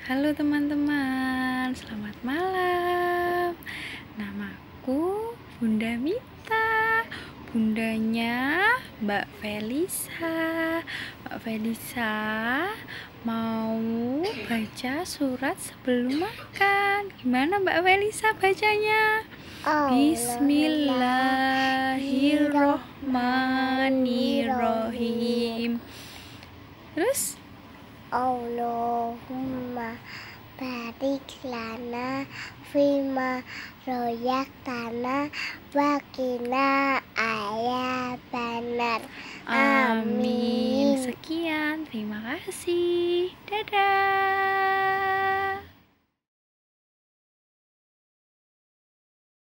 Halo teman-teman, selamat malam. Namaku Bunda Mita, bundanya Mbak Felisa. Mbak Felisa mau baca surat sebelum makan. Gimana Mbak Felisa bacanya? Bismillahirrohmanirrohim. Terus? Allahumma barik lana fima royaktana wakina ayabanar. Amin. Sekian, terima kasih. Dadah.